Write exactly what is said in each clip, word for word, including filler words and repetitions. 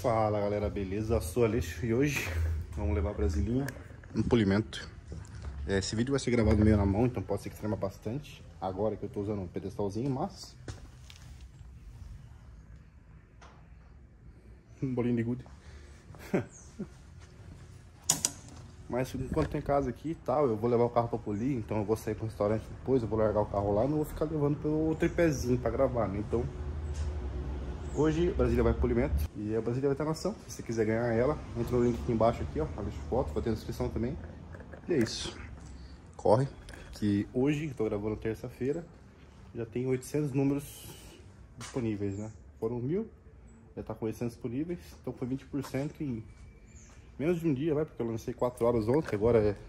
Fala galera, beleza? Eu sou o Aleixo e hoje vamos levar a Brasilinha no polimento. Esse vídeo vai ser gravado meio na mão, então pode ser que trema bastante. Agora que eu tô usando um pedestalzinho, mas... um bolinho de gude. Mas enquanto tô em casa aqui e tal, eu vou levar o carro pra polir, então eu vou sair pro restaurante depois, eu vou largar o carro lá e não vou ficar levando pelo tripézinho pra gravar, né? Então... hoje a Brasília vai pro polimento e a Brasília vai estar na ação. Se você quiser ganhar ela, entra no link aqui embaixo aqui, ó. Deixa foto, vai ter na descrição também. E é isso. Corre, que hoje, estou gravando terça-feira, já tem oitocentos números disponíveis, né? Foram mil, já tá com oitocentos disponíveis, então foi vinte por cento em menos de um dia, vai, porque eu lancei quatro horas ontem, agora é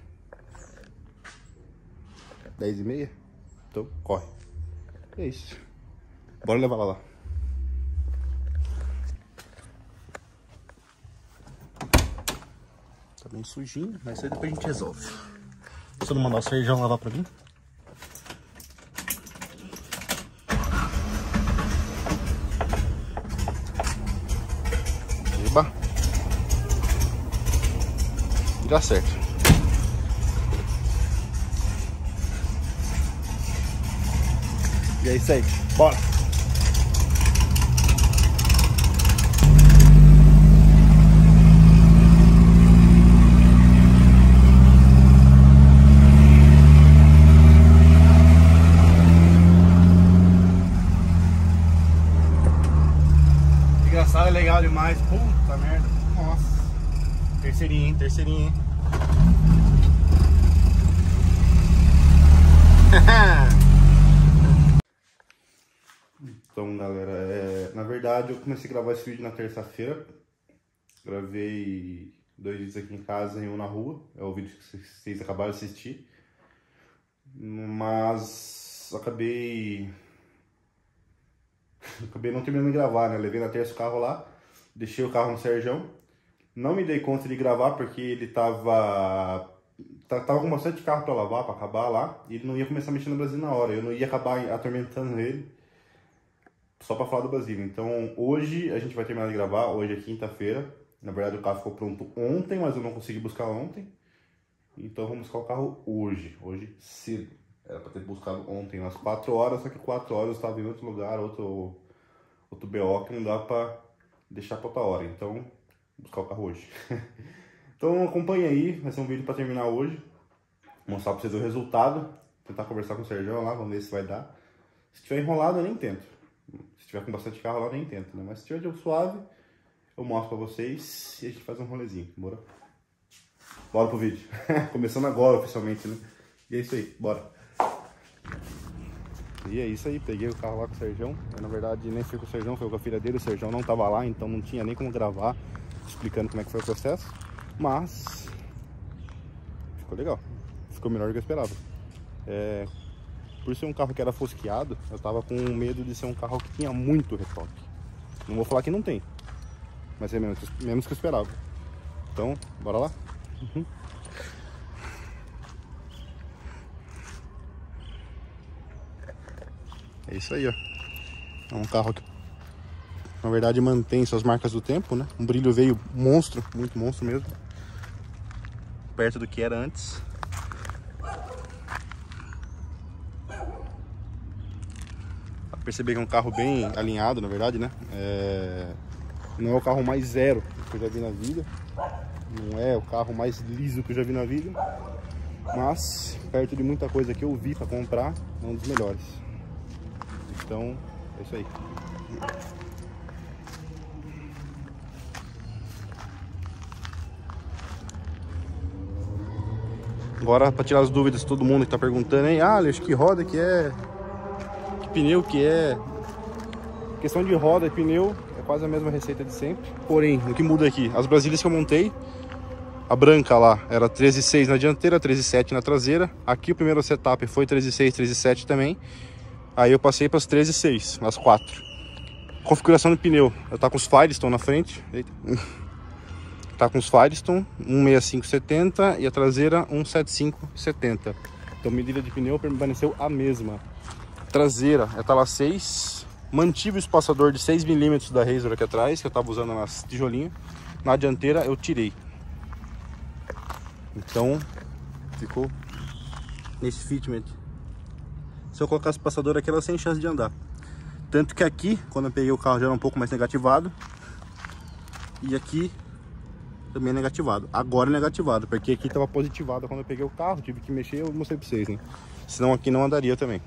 dez e meia. Então, corre. E é isso. Bora levar ela lá. Tá bem sujinho, mas aí depois a gente resolve. Deixa eu mandar o Serjão lavar pra mim. Eba. Dá certo. E é isso aí, bora! É legal demais, puta merda, nossa, terceirinha, hein, terceirinha, hein. Então galera, é... na verdade eu comecei a gravar esse vídeo na terça-feira, gravei dois vídeos aqui em casa e um na rua, é o vídeo que vocês acabaram de assistir, mas acabei... acabei não terminando de gravar, né? Levei na terça o carro lá, deixei o carro no Serjão. Não me dei conta de gravar porque ele tava... tava com bastante carro pra lavar, pra acabar lá. E ele não ia começar a mexer no Brasil na hora. Eu não ia acabar atormentando ele só pra falar do Brasil. Então hoje a gente vai terminar de gravar. Hoje é quinta-feira. Na verdade o carro ficou pronto ontem, mas eu não consegui buscar ontem. Então vamos buscar o carro hoje. Hoje cedo. Era pra ter buscado ontem, umas quatro horas, só que quatro horas eu estava em outro lugar, outro, outro B O que não dá pra deixar pra outra hora. Então, vou buscar o carro hoje. Então acompanha aí, vai ser um vídeo pra terminar hoje. Mostrar pra vocês o resultado. Tentar conversar com o Serjão lá, vamos ver se vai dar. Se tiver enrolado, eu nem tento. Se tiver com bastante carro lá, eu nem tento, né? Mas se tiver de suave, eu mostro pra vocês e a gente faz um rolezinho, bora? Bora pro vídeo. Começando agora, oficialmente, né? E é isso aí, bora. E é isso aí, peguei o carro lá com o Serjão. Eu, na verdade, nem fui com o Serjão, foi com a filha dele. O Serjão não tava lá, então não tinha nem como gravar explicando como é que foi o processo. Mas ficou legal, ficou melhor do que eu esperava. É... por ser um carro que era fosqueado, eu tava com medo de ser um carro que tinha muito retoque. Não vou falar que não tem, mas é menos, menos que eu esperava. Então, bora lá? Uhum. É isso aí, ó. É um carro que, na verdade, mantém suas marcas do tempo, né? Um brilho veio monstro, muito monstro mesmo. Perto do que era antes. Dá pra perceber que é um carro bem alinhado, na verdade, né? É... não é o carro mais zero que eu já vi na vida. Não é o carro mais liso que eu já vi na vida. Mas, perto de muita coisa que eu vi pra comprar, é um dos melhores. Então, é isso aí. Agora, para tirar as dúvidas de todo mundo que tá perguntando, hein? Ah, Aleixo, que roda que é? Que pneu que é? Questão de roda e pneu é quase a mesma receita de sempre. Porém, o que muda aqui? As Brasílias que eu montei, a branca lá era treze vírgula seis na dianteira, treze vírgula sete na traseira. Aqui o primeiro setup foi treze vírgula seis, treze vírgula sete também. Aí eu passei para as treze vírgula seis, as quatro. Configuração do pneu, eu tá com os Firestone na frente. Eita. Tá com os Firestone, um sessenta e cinco setenta e a traseira um setenta e cinco setenta. Então medida de pneu permaneceu a mesma. Traseira é tala seis, Mantive o espaçador de seis milímetros da Razor aqui atrás, que eu tava usando nas tijolinhas. Na dianteira eu tirei. Então ficou nesse fitment. Se eu colocar o espaçador aqui, ela sem chance de andar. Tanto que aqui, quando eu peguei o carro, já era um pouco mais negativado. E aqui também é negativado. Agora é negativado, porque aqui estava positivado quando eu peguei o carro. Tive que mexer, eu mostrei para vocês, né? Senão aqui não andaria também.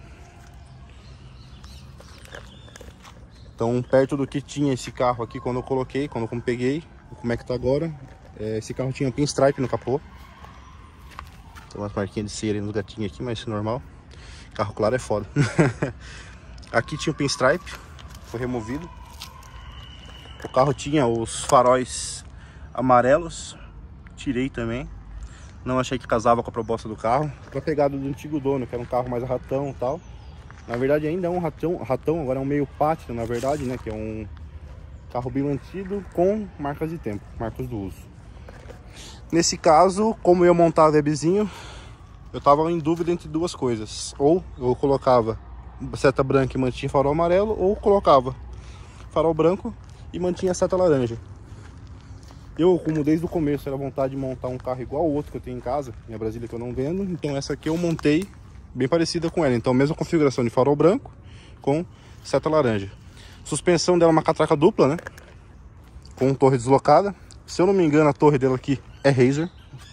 Então, perto do que tinha esse carro aqui quando eu coloquei, quando eu peguei, como é que tá agora. É, esse carro tinha pinstripe no capô. Tem umas marquinhas de cera nos gatinhos aqui, mas isso é normal. Carro claro é foda. Aqui tinha o pinstripe, foi removido. O carro tinha os faróis amarelos, tirei também. Não achei que casava com a proposta do carro. Pra pegada do antigo dono, que era um carro mais ratão e tal. Na verdade ainda é um ratão, ratão, agora é um meio pátio, na verdade, né? Que é um carro bem mantido com marcas de tempo, marcas do uso. Nesse caso, como eu ia montar o webzinho, eu tava em dúvida entre duas coisas. Ou eu colocava seta branca e mantinha farol amarelo, ou colocava farol branco e mantinha seta laranja. Eu, como desde o começo era vontade de montar um carro igual ao outro que eu tenho em casa, minha Brasília, que eu não vendo, então essa aqui eu montei bem parecida com ela. Então mesma configuração de farol branco com seta laranja. Suspensão dela é uma catraca dupla, né? Com torre deslocada. Se eu não me engano, a torre dela aqui é Razor.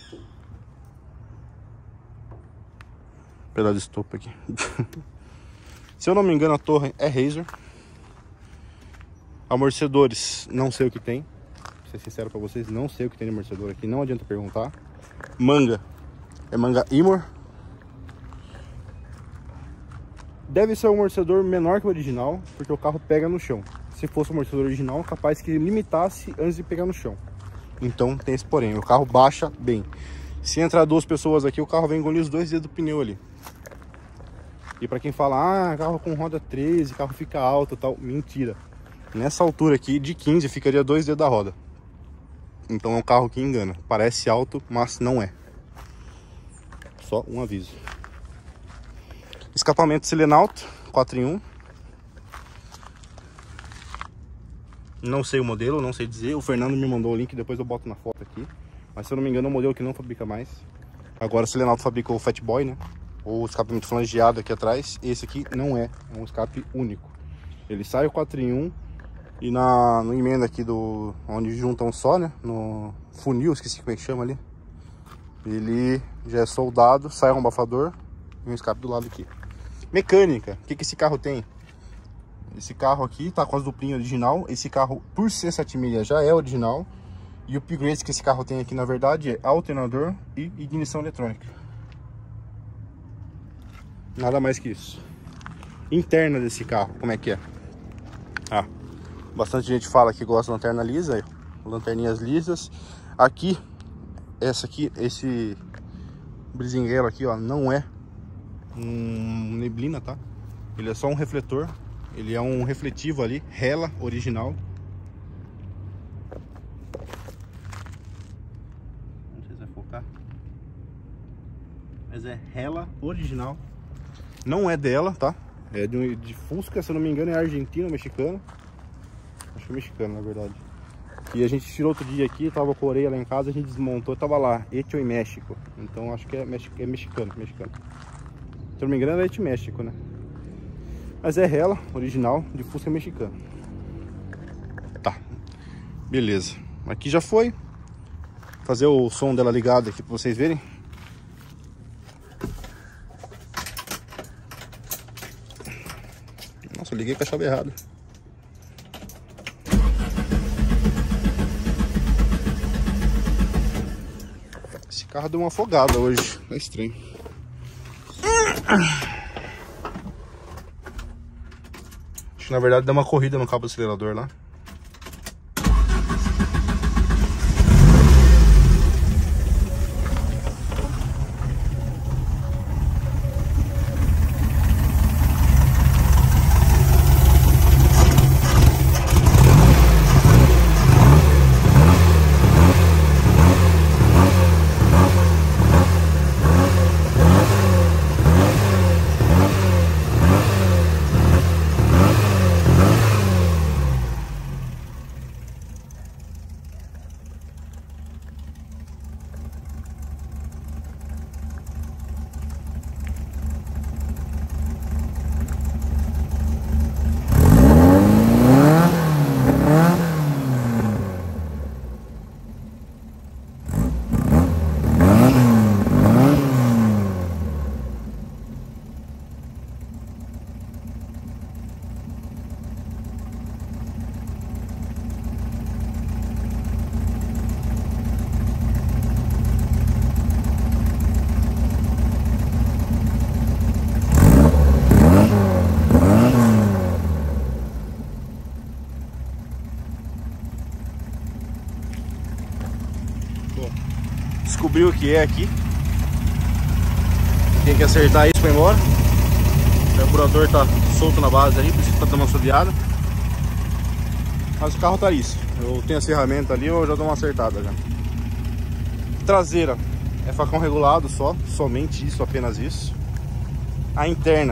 Pedaço de estopa aqui. Se eu não me engano, a torre é Razor. Amortecedores, não sei o que tem. Vou ser sincero pra vocês, não sei o que tem de amortecedor aqui. Não adianta perguntar. Manga, é manga Imor. Deve ser um amortecedor menor que o original, porque o carro pega no chão. Se fosse o amortecedor original, capaz que limitasse antes de pegar no chão. Então tem esse porém, o carro baixa bem. Se entrar duas pessoas aqui, o carro vai engolir os dois dedos do pneu ali. E pra quem fala, ah, carro com roda treze, carro fica alto e tal, mentira. Nessa altura aqui, de quinze, ficaria dois dedos da roda. Então é um carro que engana. Parece alto, mas não é. Só um aviso. Escapamento Silenauto, quatro em um. Não sei o modelo, não sei dizer. O Fernando me mandou o link, depois eu boto na foto aqui. Mas se eu não me engano é um modelo que não fabrica mais. Agora o Silenauto fabrica o Fat Boy, né? Ou o escapamento flangeado aqui atrás. Esse aqui não é, é um escape único. Ele sai o quatro em um. E na no emenda aqui do onde juntam só, né? No funil, esqueci como é que chama ali. Ele já é soldado, sai um abafador e um escape do lado aqui. Mecânica, o que, que esse carro tem? Esse carro aqui tá com as duplinhas original. Esse carro, por ser sete milhas, já é original. E o upgrade que esse carro tem aqui, na verdade, é alternador e ignição eletrônica. Nada mais que isso. Interna desse carro, como é que é? Ah, bastante gente fala que gosta de lanterna lisa, lanterninhas lisas. Aqui, essa aqui, esse brisinguelo aqui, ó, não é um neblina, tá? Ele é só um refletor. Ele é um refletivo ali, Hella original. Não sei se vai focar. Mas é Hella original. Não é dela, tá? É de, de Fusca, se eu não me engano é argentino ou mexicano. Acho que é mexicano, na verdade. E a gente tirou outro dia aqui, tava com a orelha lá em casa, a gente desmontou, tava lá, Hecho em México. Então acho que é, mexi é mexicano, mexicano. Se eu não me engano é Hecho México, né? Mas é Hella, original, de Fusca mexicano. Tá, beleza. Aqui já foi. Fazer o som dela ligado aqui pra vocês verem. Nossa, eu liguei com a chave errada. Esse carro deu uma afogada hoje, é estranho. Acho que na verdade deu uma corrida no cabo do acelerador lá. descobriu o que é aqui. Tem que acertar isso pra ir embora. O carburador tá solto na base ali, por isso que tá dando uma assoviada. Mas o carro tá isso. Eu tenho as ferramentas ali, eu já dou uma acertada já. Traseira é facão regulado só, somente isso, apenas isso. A interna,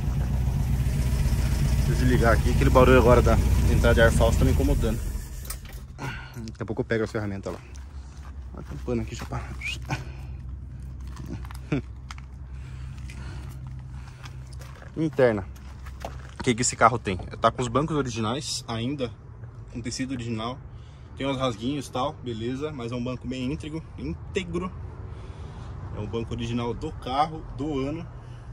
deixa eu desligar aqui, aquele barulho agora da entrada de ar falso tá me incomodando. Daqui a pouco eu pego as ferramentas lá. Olha, tem um pano aqui, deixa eu parar. Interna, o que que esse carro tem? Tá com os bancos originais ainda, com tecido original. Tem uns rasguinhos e tal, beleza, mas é um banco bem íntegro, íntegro. É um banco original do carro, do ano.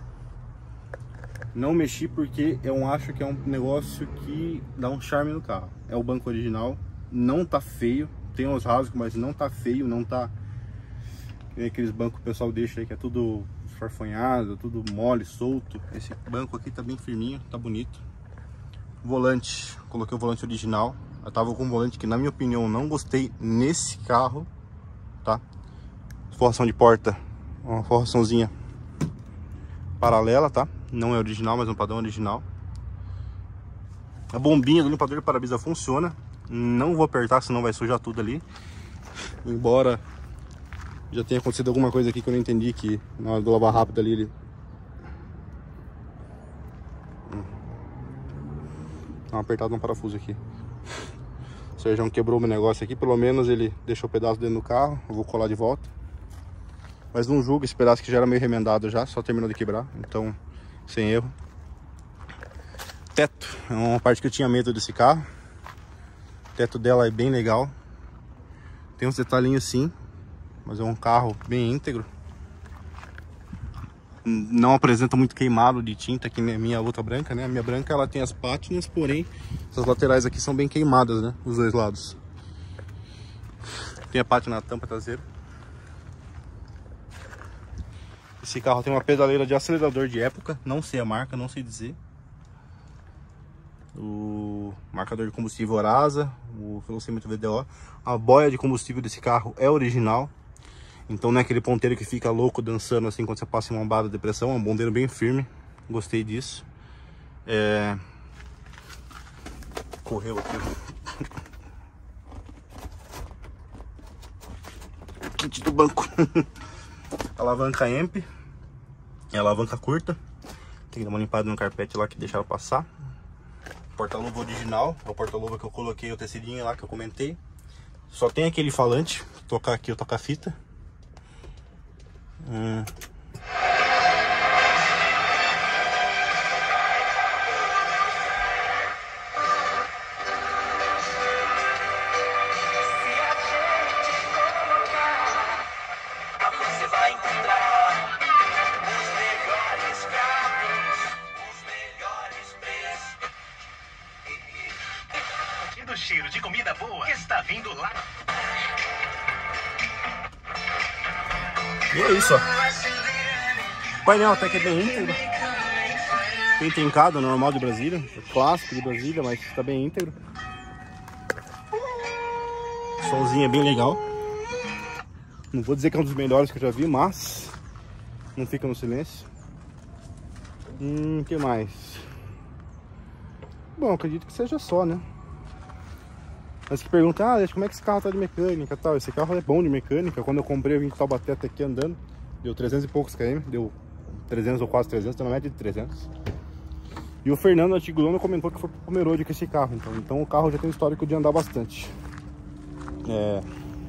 Não mexi porque eu acho que é um negócio que dá um charme no carro. É o banco original, não tá feio. Tem uns rasgos, mas não tá feio, não tá... Tem aqueles bancos que o pessoal deixa aí que é tudo farfonhado, tudo mole, solto. Esse banco aqui tá bem firminho, tá bonito. Volante, coloquei o volante original. Eu tava com um volante que, na minha opinião, não gostei nesse carro, tá? Forração de porta, uma forraçãozinha paralela, tá? Não é original, mas é um padrão original. A bombinha do limpador de para-brisa funciona. Não vou apertar, senão vai sujar tudo ali. Embora já tenha acontecido alguma coisa aqui que eu não entendi, que na hora do lavar rápido ali ele... Dá uma apertada no parafuso aqui. O Sérgio quebrou meu negócio aqui, pelo menos ele deixou o pedaço dentro do carro. Eu vou colar de volta. Mas não julgo, esse pedaço que já era meio remendado já, só terminou de quebrar, então sem erro. Teto, é uma parte que eu tinha medo desse carro. O teto dela é bem legal. Tem uns detalhinhos sim, mas é um carro bem íntegro. Não apresenta muito queimado de tinta que nem a minha outra branca, né? A minha branca ela tem as pátinas, porém essas laterais aqui são bem queimadas, né? Os dois lados. Tem a pátina na tampa traseira. Esse carro tem uma pedaleira de acelerador de época, não sei a marca, não sei dizer. O marcador de combustível Arasa, o velocímetro V D O. A boia de combustível desse carro é original. Então não é aquele ponteiro que fica louco dançando assim quando você passa em uma barra de pressão. É um ponteiro bem firme, gostei disso. É... Correu aqui. Kit do banco. Alavanca E M P. É alavanca curta. Tem que dar uma limpada no carpete lá que deixaram passar. Porta-luva original. É o porta-luva que eu coloquei o tecidinho lá que eu comentei. Só tem aquele falante. Tocar aqui, eu tocar a fita. Hum. Do cheiro de comida boa está vindo lá. E é isso, ó. O painel até que é bem íntegro. Bem trincado, normal de Brasília. É clássico de Brasília, mas está bem íntegro. O somzinho é bem legal. Não vou dizer que é um dos melhores que eu já vi, mas não fica no silêncio. Hum, o que mais? Bom, acredito que seja só, né? Mas que perguntam, ah, como é que esse carro tá de mecânica e tal. Esse carro é bom de mecânica. Quando eu comprei, eu vim de Taubaté até aqui andando. Deu trezentos e poucos km, deu trezentos ou quase trezentos, tô na média de trezentos. E o Fernando, antigo dono, comentou que foi pro Pomerode com esse carro. Então, então o carro já tem um histórico de andar bastante. É...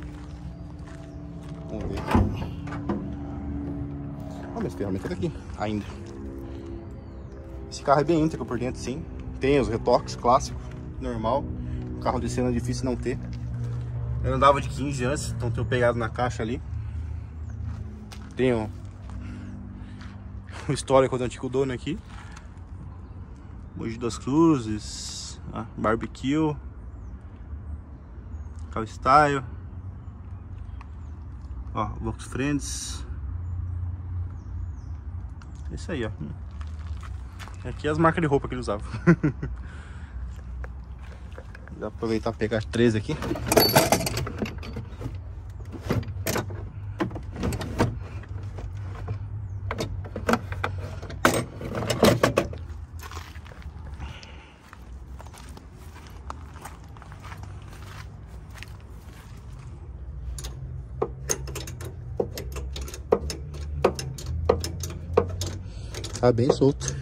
Vamos ver aqui. Olha, essa ferramenta tá aqui, ainda. Esse carro é bem íntegro por dentro, sim. Tem os retoques clássicos, normal. Carro de cena é difícil não ter. Eu andava de quinze antes, então tenho pegado na caixa ali. Tenho o histórico do antigo dono aqui. Mogi das Cruzes, ah, barbecue, Cal Style, ó, Vox Friends. Isso aí, ó. Aqui é as marcas de roupa que ele usava. Vou aproveitar e pegar três aqui. Tá bem solto.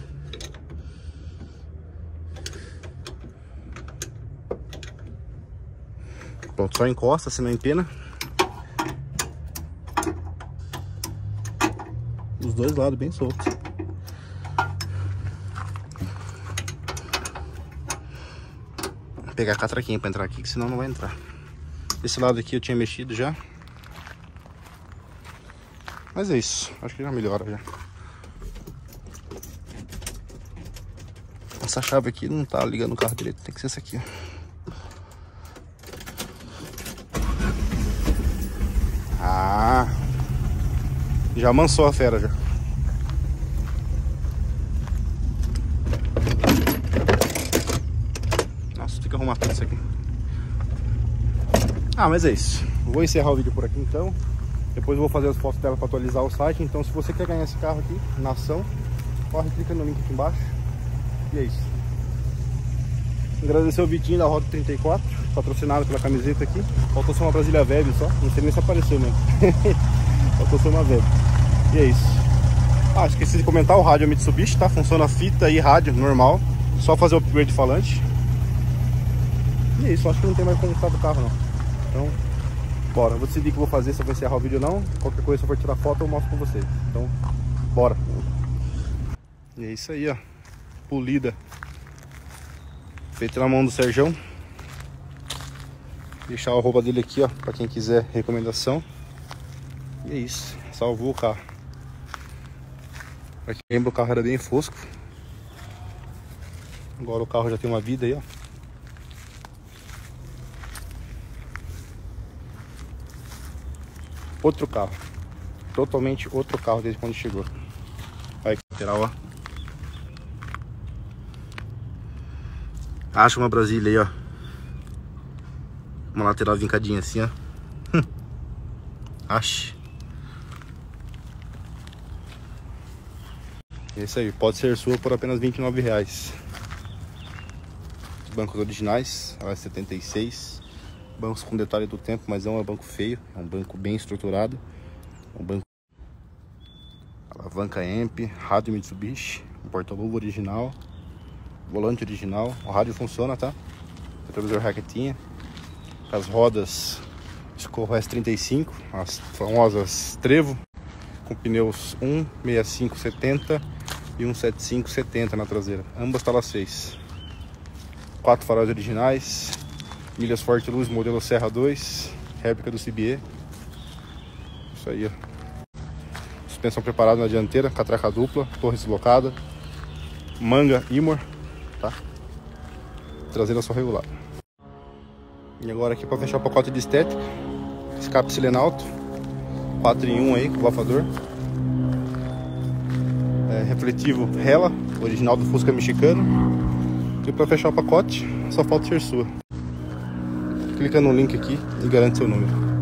Pronto, só encosta, se não empena. Os dois lados bem soltos. Vou pegar a catraquinha pra entrar aqui, que senão não vai entrar. Esse lado aqui eu tinha mexido já. Mas é isso, acho que já melhora já. Essa chave aqui não tá ligando o carro direito, tem que ser essa aqui, ó. Ah, já amansou a fera já. Nossa, tem que arrumar tudo isso aqui. Ah, mas é isso. Vou encerrar o vídeo por aqui então. Depois eu vou fazer as fotos dela para atualizar o site. Então se você quer ganhar esse carro aqui na ação, corre, clica no link aqui embaixo. E é isso. Agradecer o Vitinho da Rota trinta e quatro, patrocinado pela camiseta aqui. Faltou só uma Brasília Web só. Não sei nem se apareceu mesmo. Faltou só uma Web. E é isso. Ah, esqueci de comentar, o rádio é Mitsubishi, tá? Funciona fita e rádio normal. Só fazer o upgrade de falante. E é isso, acho que não tem mais como estar do carro não. Então, bora. Vou decidir o que eu vou fazer, se eu vou encerrar o vídeo ou não. Qualquer coisa, se eu for tirar foto, eu mostro pra vocês. Então, bora. E é isso aí, ó. Polida. Feito na mão do Serjão. Deixar a roupa dele aqui, ó, pra quem quiser recomendação. E é isso. Salvou o carro. Pra quem lembra, o carro era bem fosco. Agora o carro já tem uma vida aí, ó. Outro carro. Totalmente outro carro desde quando chegou. Olha que lateral, ó. Acha uma Brasília aí, ó. Uma lateral vincadinha assim, ó. Hum. Ache. É isso aí. Pode ser sua por apenas vinte e nove reais. Os bancos originais. Ela é setenta e seis. Bancos com detalhe do tempo, mas não é um banco feio. É um banco bem estruturado. Um banco... Alavanca A M P. Rádio Mitsubishi. Um porta-luva original. Volante original. O rádio funciona, tá? Retrovisor raquetinha. As rodas Scorro S trinta e cinco. As famosas Trevo. Com pneus um sessenta e cinco setenta e um setenta e cinco setenta na traseira. Ambas talas seis. Quatro faróis originais. Milhas Forte Luz, modelo Serra dois. Réplica do C B E. Isso aí, ó. Suspensão preparada na dianteira. Catraca dupla. Torre deslocada. Manga Imor. Tá? Traseira só regular. E agora aqui para fechar o pacote de estética. Escape Silenalto. quatro em um aí, com abafador. É, refletivo Hella, original do Fusca mexicano. E para fechar o pacote, só falta ser sua. Clica no link aqui e garante seu número.